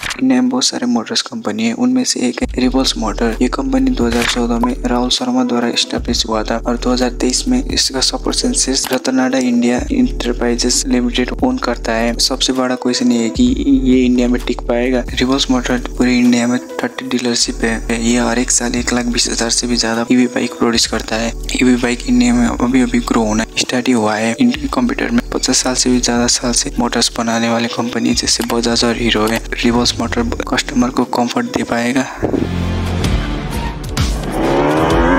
India में बहुत सारे मोटर्स कंपनी है, उनमें से एक है रिवॉल्स मोटर। ये कंपनी 2014 में राहुल शर्मा द्वारा एस्टेब्लिश हुआ था और 2023 में इसका 100% Ratanada India enterprises limited own करता है। सबसे बड़ा क्वेश्चन ये है कि ये इंडिया में टिक पाएगा। रिवॉल्स मोटर पूरी इंडिया में 30 डीलरशिप है। ये हर एक साल 1,20,000 से भी ज्यादा ईवी बाइक प्रोड्यूस करता है। ईवी बाइक इंडिया में अभी ग्रो होना स्टार्ट ही हुआ है। इंडियन कंप्यूटर में 50 साल से भी ज्यादा साल से मोटर्स बनाने वाले कंपनी जैसे बजाज और हीरो है। रिवॉल्स मोटर कस्टमर को कंफर्ट दे पाएगा।